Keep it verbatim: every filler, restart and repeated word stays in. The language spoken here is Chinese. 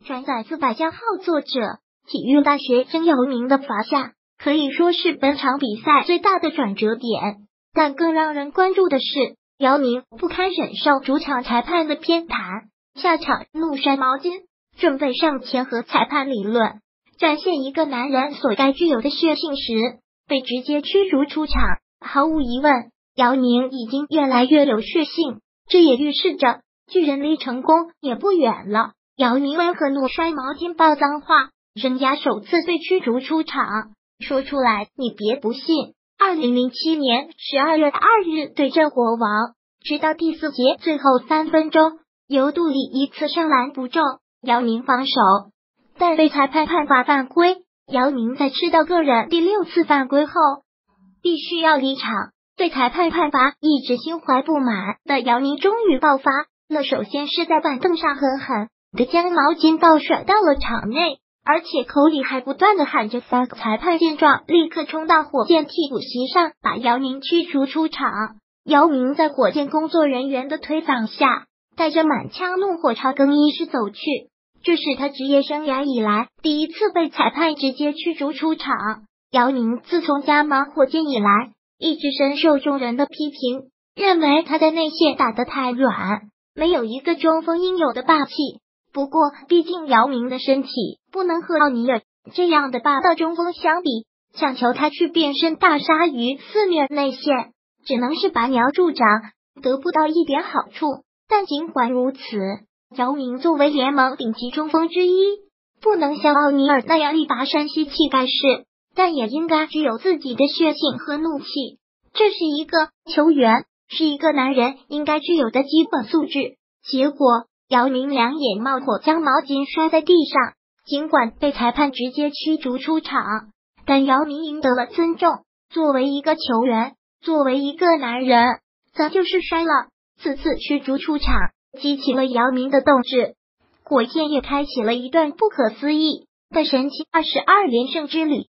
转载自百家号作者。体育大学生姚明的罚下，可以说是本场比赛最大的转折点。但更让人关注的是，姚明不堪忍受主场裁判的偏袒，下场怒摔毛巾，准备上前和裁判理论，展现一个男人所该具有的血性时，被直接驱逐出场。毫无疑问，姚明已经越来越有血性，这也预示着巨人离成功也不远了。姚明温和怒摔毛巾爆脏话，生涯首次被驱逐出场，说出来你别不信。二零零七年十二月二日对阵国王，直到第四节最后三分钟，由杜里一次上篮不中，姚明防守，但被裁判判罚犯规。姚明在吃到个人第六次犯规后，必须要离场。对裁判判罚一直心怀不满的姚明终于爆发了，首先是在板凳上狠狠的将毛巾倒甩到了场内，而且口里还不断的喊着 fuck。 裁判见状立刻冲到火箭替补席上，把姚明驱逐出场。姚明在火箭工作人员的推搡下，带着满腔怒火朝更衣室走去，这是他职业生涯以来第一次被裁判直接驱逐出场。姚明自从加盟火箭以来，一直深受众人的批评，认为他的内线打得太软，没有一个中锋应有的霸气。不过毕竟姚明的身体不能和奥尼尔这样的霸道中锋相比，想求他去变身大鲨鱼肆虐内线，只能是拔苗助长，得不到一点好处。但尽管如此，姚明作为联盟顶级中锋之一，不能像奥尼尔那样力拔山兮气盖世，但也应该具有自己的血性和怒气，这是一个球员，是一个男人应该具有的基本素质。结果姚明两眼冒火，将毛巾摔在地上，尽管被裁判直接驱逐出场，但姚明赢得了尊重。作为一个球员，作为一个男人，咱就是摔了，此次驱逐出场，激起了姚明的斗志。火箭也开启了一段不可思议的神奇二十二连胜之旅。